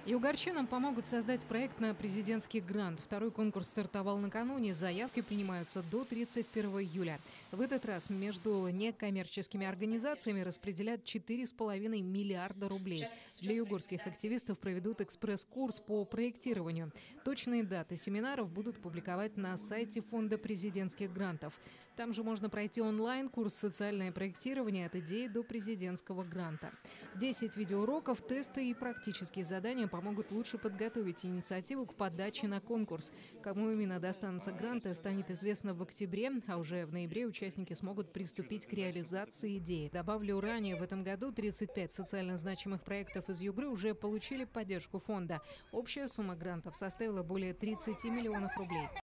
Югорчанам помогут создать проект на президентский грант. Второй конкурс стартовал накануне. Заявки принимаются до 31 июля. В этот раз между некоммерческими организациями распределят 4,5 миллиарда рублей. Для югорских активистов проведут экспресс-курс по проектированию. Точные даты семинаров будут публиковать на сайте Фонда президентских грантов. Там же можно пройти онлайн-курс «Социальное проектирование от идеи до президентского гранта». 10 видеоуроков, тесты и практические задания помогут лучше подготовить инициативу к подаче на конкурс. Кому именно достанутся гранты, станет известно в октябре, а уже в ноябре участники смогут приступить к реализации идеи. Добавлю, ранее в этом году 35 социально значимых проектов из Югры уже получили поддержку фонда. Общая сумма грантов составила более 30 миллионов рублей.